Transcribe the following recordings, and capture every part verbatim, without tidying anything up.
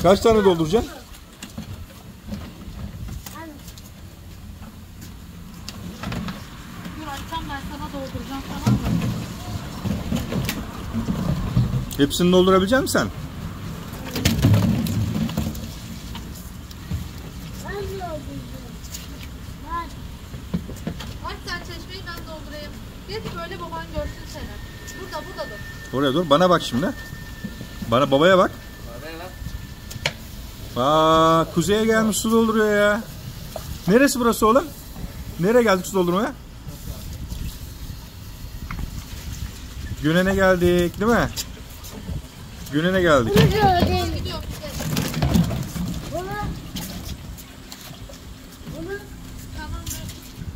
Kaç tane dolduracaksın? Dur açacağım ben sana dolduracağım, tamam mı? Hepsini doldurabilecek misin sen? Aç sen çeşmeyi, ben doldurayım. Geç böyle, baban görsün seni. Burada burada dur. Oraya dur. Bana bak şimdi. Bana, babaya bak. Aa, kuzeye gelmiş su dolduruyor ya. Neresi burası oğlum? Nereye geldik su doldurmaya? Gönen'e geldik değil mi? Gönen'e geldik. Gidiyorum. Tamam dur.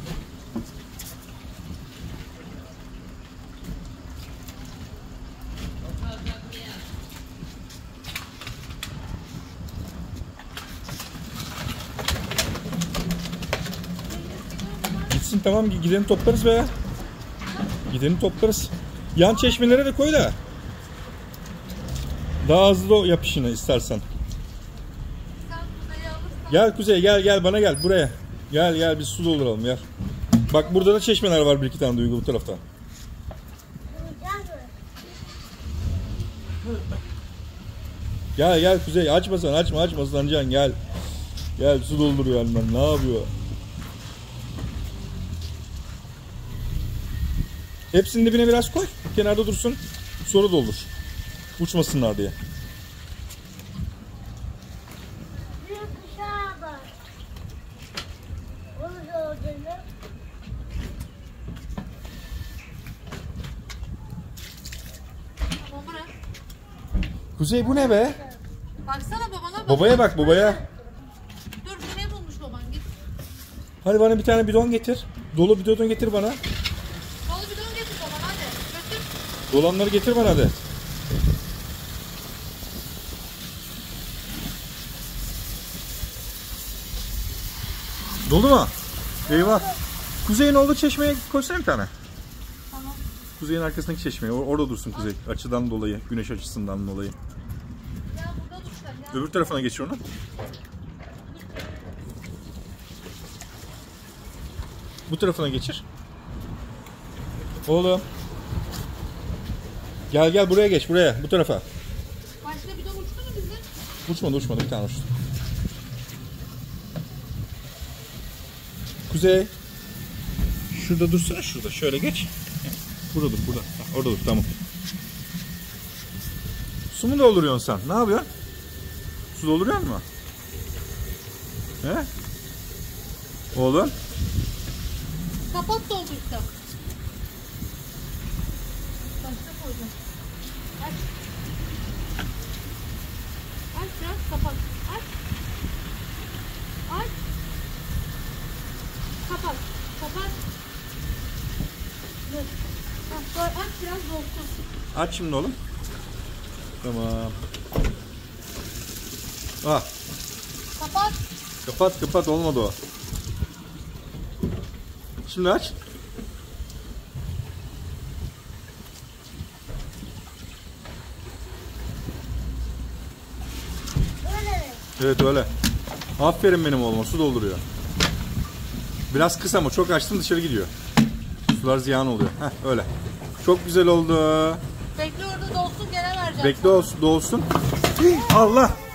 Gitsin tamam, gidelim toplarız be. Gidelim toplarız. Yan çeşmelere de koy da. Daha hızlı yap işini istersen. Sen kuzeyi alırsan. Gel Kuzey, gel gel bana gel buraya. Gel gel biz su dolduralım gel. Bak burada da çeşmeler var, bir iki tane Duygu bu tarafta. Gel gel Kuzey, açma sen, açma açma, ıslanacaksın, gel. Gel su dolduruyor annem, ne yapıyor? Hepsinin dibine biraz koy, kenarda dursun, sonra doldur. Uçmasınlar diye. Tamam bırak. Kuzey bu ne be? Baksana babana bak. Babaya bak, babaya. Dur, bir ne bulmuş baban, git. Hadi bana bir tane bidon getir. Dolu bidon getir bana. Dolu bidon getir baban, hadi. Götür. Dolanları getir bana hadi. Dolu mu? Eyvah. Kuzey'in olduğu çeşmeye koysana bir tane. Tamam. Kuzey'in arkasındaki çeşmeye. Or- orada dursun Kuzey. Açıdan dolayı. Güneş açısından dolayı. Ya burada dur sen ya. Öbür tarafına geçir onu. Bu tarafına geçir. Oğlum. Gel gel buraya geç, buraya. Bu tarafa. Başka bidon uçtu mu bizim? Uçmadı uçmadı, bir tane uçtu. Kuzey. Şurada dursana, şurada. Şöyle geç. Burada dur, burada. Hah, orada dur, tamam. Su mu dolduruyorsun sen? Ne yapıyorsun? Su dolduruyor musun? He? Oğlum. Kapat doldursa. Başka koyacağım. Aç. Aç biraz, kapat. Aç. Aç. Kapat. Kapat. Dur. Hah, böyle aç biraz dolsun. Aç şimdi oğlum. Tamam. Ah, Kapat. kapat kapat, olmadı o. Şimdi aç. Evet öyle. Aferin benim oğluma, su dolduruyor. Biraz kısa ama çok açtın dışarı gidiyor. Sular ziyan oluyor. Heh, öyle. Çok güzel oldu. Bekle orada dolsun, gene vereceğim. Bekle olsun, dolsun. Allah.